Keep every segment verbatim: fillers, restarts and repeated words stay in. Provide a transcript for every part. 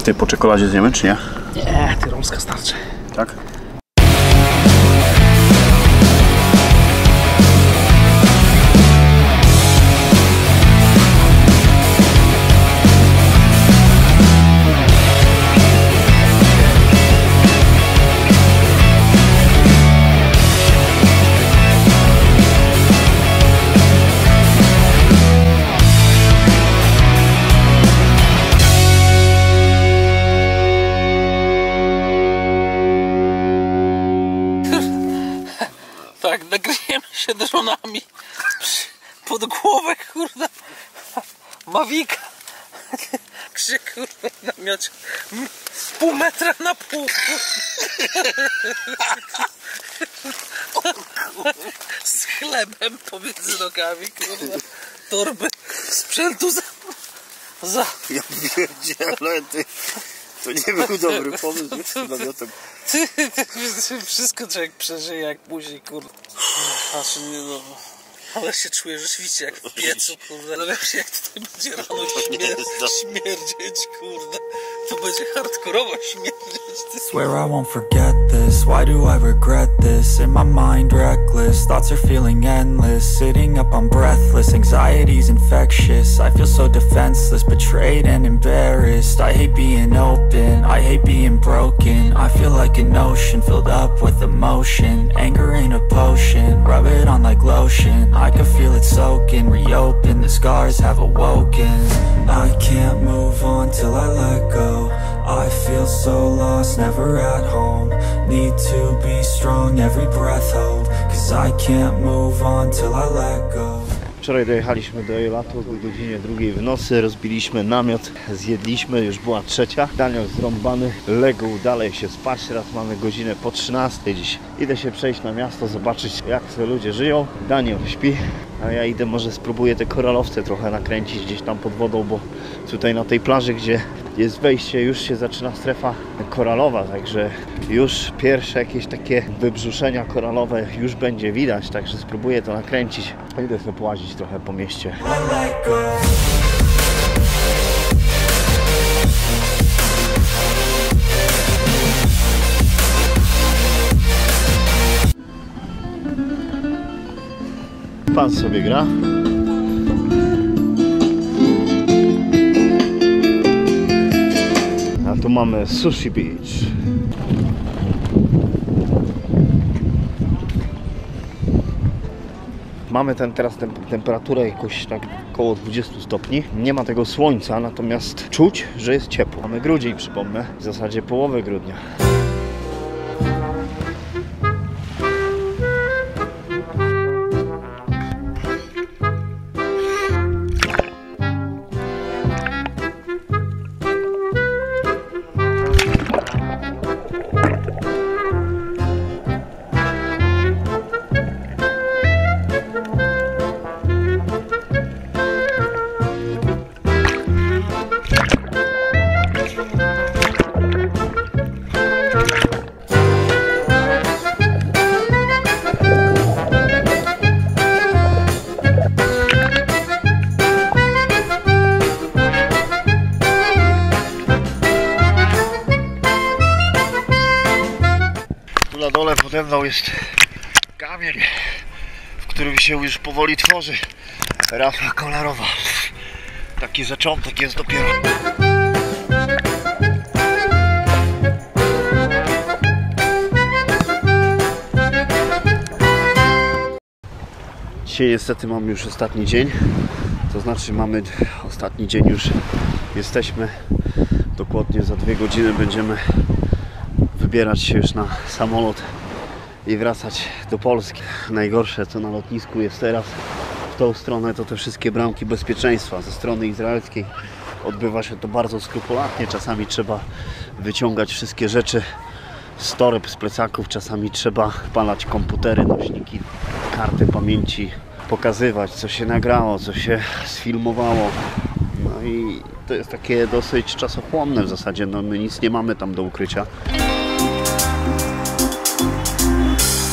tej po czekoladzie zjemy, czy nie? Nie, ty romska starczy. Tak? Tak, nagryjemy się dronami pod głowę, kurde, Mavika. Krzyk, kurde, namiot pół metra na pół. Z chlebem pomiędzy nogami, kurde, torby sprzętu za... za... Ja pierdzielę, ty. To nie był dobry pomysł z namiotem. Ty, wszystko człowiek przeżyje jak musi, kurde. Aż nie no. Ale się czuję rzeczywiście jak w piecu, kurde. No wiesz, jak tutaj będzie rano śmier śmierdzieć, kurde. To będzie hardkorowo śmierdzieć. Swear I won't forget this. Why do I regret this? In my mind reckless. Thoughts are feeling endless. Sitting up I'm breathless. Anxiety's infectious. I feel so defenseless. Betrayed and embarrassed. I hate being open. I hate being broken. I feel like an ocean filled up with emotion. Anger ain't a potion. Rub it on like lotion. I can feel it soaking. Reopen. The scars have awoken. I can't move on till I let go. I feel so lost, never at home. Need to be strong, every breath hold. Cause I can't move on till I let go. Wczoraj dojechaliśmy do Eilatu o godzinie drugiej w nocy, rozbiliśmy namiot, zjedliśmy, już była trzecia. Daniel zrąbany, legł dalej się spać, teraz mamy godzinę po trzynastej dziś. Idę się przejść na miasto, zobaczyć jak sobie ludzie żyją. Daniel śpi, a ja idę, może spróbuję te koralowce trochę nakręcić gdzieś tam pod wodą, bo tutaj na tej plaży, gdzie jest wejście, już się zaczyna strefa koralowa, także już pierwsze jakieś takie wybrzuszenia koralowe już będzie widać, także spróbuję to nakręcić. Idę sobie połazić trochę po mieście. Pan sobie gra. A tu mamy Sushi Beach. Mamy ten, teraz tem, temperaturę jakoś tak około dwudziestu stopni. Nie ma tego słońca, natomiast czuć, że jest ciepło. Mamy grudzień, przypomnę, w zasadzie połowę grudnia. Na dole pode mną jest kamień, w którym się już powoli tworzy rafa kolorowa. Taki zaczątek jest dopiero. Dzisiaj niestety mamy już ostatni dzień, to znaczy mamy ostatni dzień już, jesteśmy dokładnie za dwie godziny będziemy wybierać się już na samolot i wracać do Polski. Najgorsze co na lotnisku jest teraz w tą stronę, to te wszystkie bramki bezpieczeństwa ze strony izraelskiej. Odbywa się to bardzo skrupulatnie, czasami trzeba wyciągać wszystkie rzeczy z toreb, z plecaków, czasami trzeba wpalać komputery, nośniki, karty pamięci, pokazywać co się nagrało, co się sfilmowało. No i to jest takie dosyć czasochłonne w zasadzie, no my nic nie mamy tam do ukrycia.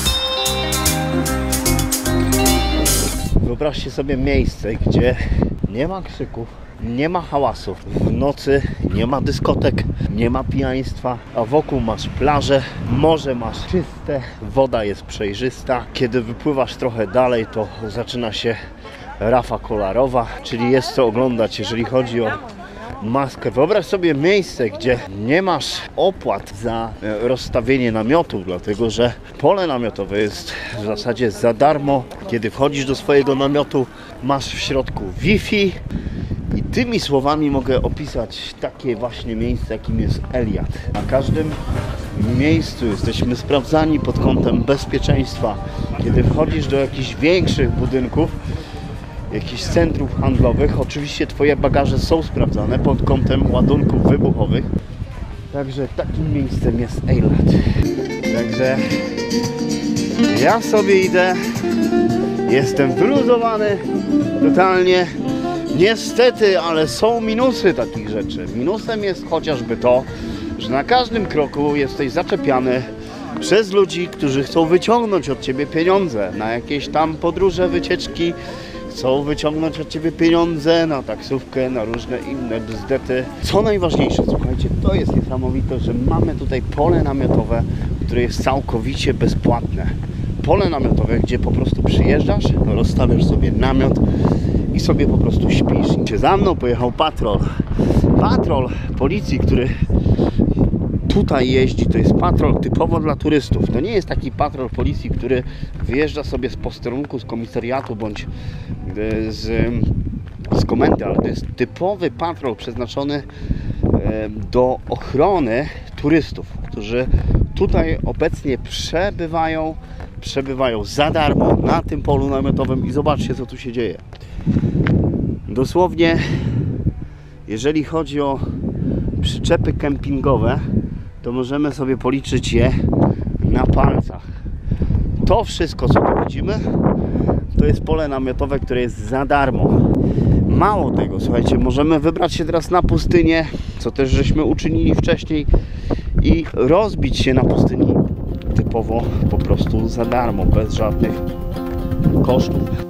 Wyobraźcie sobie miejsce, gdzie Nie ma krzyków, nie ma hałasu. W nocy nie ma dyskotek, nie ma pijaństwa, a wokół masz plażę, morze masz czyste, woda jest przejrzysta. Kiedy wypływasz trochę dalej, to zaczyna się rafa kolorowa, czyli jest co oglądać, jeżeli chodzi o maskę. Wyobraź sobie miejsce, gdzie nie masz opłat za rozstawienie namiotu, dlatego że pole namiotowe jest w zasadzie za darmo. Kiedy wchodzisz do swojego namiotu, masz w środku Wi-Fi i tymi słowami mogę opisać takie właśnie miejsce, jakim jest Elijat. Na każdym miejscu jesteśmy sprawdzani pod kątem bezpieczeństwa. Kiedy wchodzisz do jakichś większych budynków, jakichś centrów handlowych, oczywiście Twoje bagaże są sprawdzane pod kątem ładunków wybuchowych. Także takim miejscem jest Eilat. Także ja sobie idę, jestem wyluzowany totalnie. Niestety, ale są minusy takich rzeczy. Minusem jest chociażby to, że na każdym kroku jesteś zaczepiany przez ludzi, którzy chcą wyciągnąć od Ciebie pieniądze na jakieś tam podróże, wycieczki. Chcą wyciągnąć od Ciebie pieniądze na taksówkę, na różne inne bzdety. Co najważniejsze, słuchajcie, to jest niesamowite, że mamy tutaj pole namiotowe, które jest całkowicie bezpłatne. Pole namiotowe, gdzie po prostu przyjeżdżasz, rozstawiasz sobie namiot i sobie po prostu śpisz. I za mną pojechał patrol. Patrol policji, który tutaj jeździ, to jest patrol typowo dla turystów. To nie jest taki patrol policji, który wyjeżdża sobie z posterunku, z komisariatu bądź z, z komendy, ale to jest typowy patrol przeznaczony do ochrony turystów, którzy tutaj obecnie przebywają, przebywają za darmo na tym polu namiotowym i zobaczcie, co tu się dzieje. Dosłownie, jeżeli chodzi o przyczepy kempingowe, to możemy sobie policzyć je na palcach. To wszystko, co tu widzimy, to jest pole namiotowe, które jest za darmo. Mało tego, słuchajcie, możemy wybrać się teraz na pustynię, co też żeśmy uczynili wcześniej, i rozbić się na pustyni typowo po prostu za darmo, bez żadnych kosztów.